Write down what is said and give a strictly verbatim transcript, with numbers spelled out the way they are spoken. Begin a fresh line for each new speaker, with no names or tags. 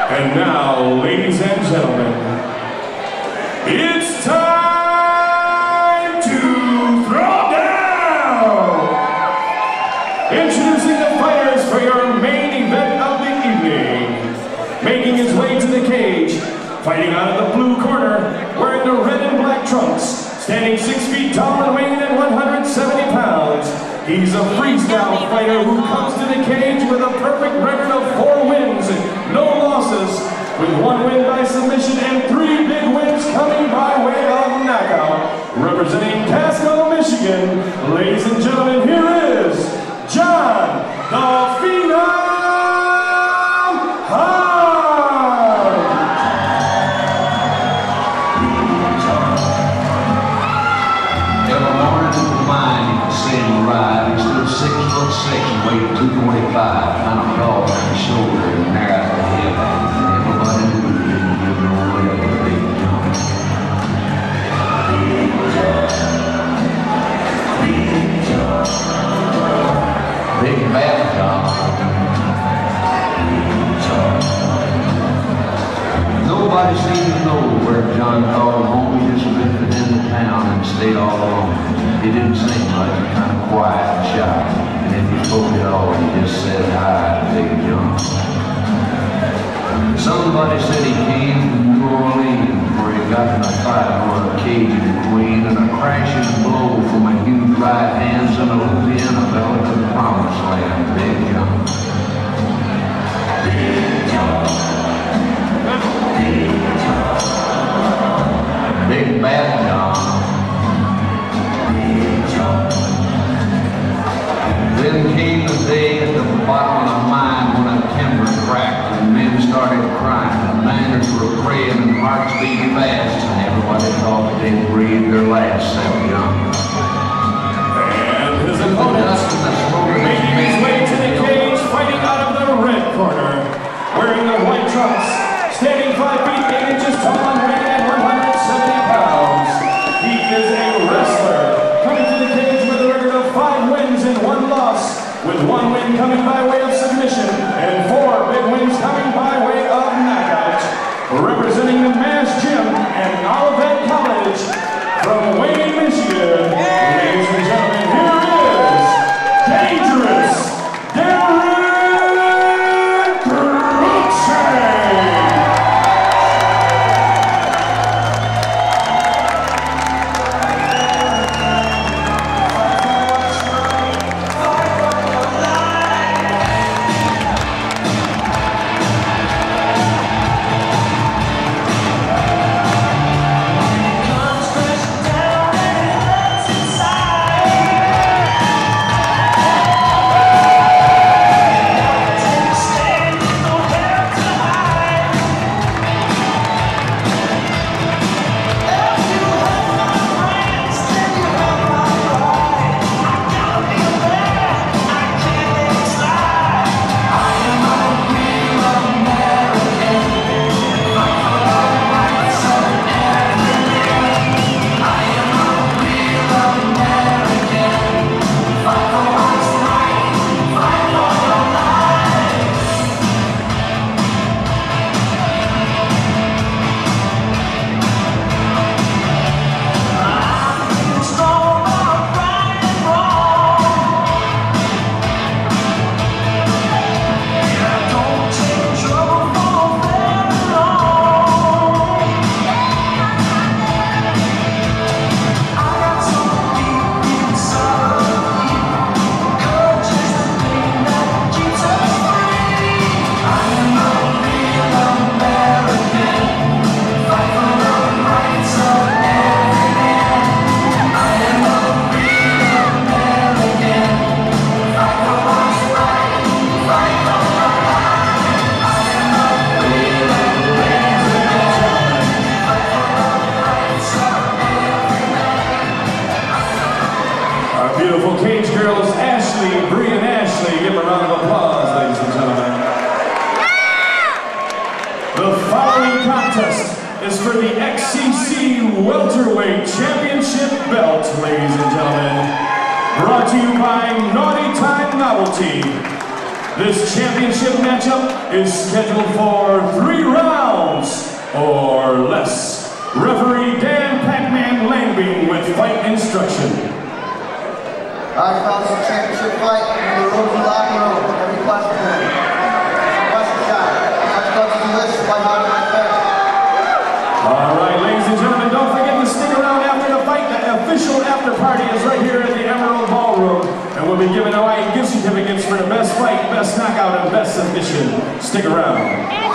And now, ladies and gentlemen, it's time to throw down! Introducing the fighters for your main event of the evening. Making his way to the cage, fighting out of the blue corner, wearing the red and black trunks, standing six feet tall and weighing in one hundred seventy pounds. He's a freestyle fighter who comes to the cage with a perfect record of four wins, no losses, with one win by submission and three big wins coming by way of knockout. Representing Pasco, Michigan, ladies and gentlemen, here is John the Phenom Hart.
Every morning to the mind, you can see him ride. He stood six foot six and weighed two twenty-five, kind of broad on the shoulder and narrow at the hip. Everybody knew he didn't give no way up a big jump. Big bad John. Nobody seemed to know where John called him home. He just lived in the town and stayed all alone. He didn't sing much, kind of quiet and shy. And if he spoke at all, he just said hi to Big John. Somebody said he came from New Orleans, where he got in a fight on a Cajun queen, and a crashing blow from a huge right hand and a Louisiana belt to the promised land. Big John. Big John. Big John. Big Bad John. Big John. Then came the day at the bottom of the mine when a timber cracked and men started crying, and miners were praying and hearts beat fast, and everybody thought they'd breathe their last, said John.
And his opponent, making his way to the cage, fighting out of the red corner, wearing the white trunks, standing five feet eight inches tall and weighing at one hundred seventy pounds. He is a wrestler, coming to the cage with a record of five wins and one loss, with one win coming by way of submission and four big wins coming by way of knockout. Representing the Mass Gym and Olivet College from Wayne, Michigan, ladies and gentlemen, here is Dangerous Derek Cruikshank. Is for the X C C Welterweight Championship belt, ladies and gentlemen. Brought to you by Naughty Time Novelty. This championship matchup is scheduled for three rounds or less. Referee Dan Pac-Man Langbing with fight instruction.
All right, fellas, the championship fight in the rookie locker room. Every question room. Question shot. Touch gloves if you wish. Fight hard in my face.
All right, ladies and gentlemen, don't forget to stick around after the fight. The official after party is right here in the Emerald Ballroom, and we'll be giving away gift certificates for the best fight, best knockout, and best submission. Stick around.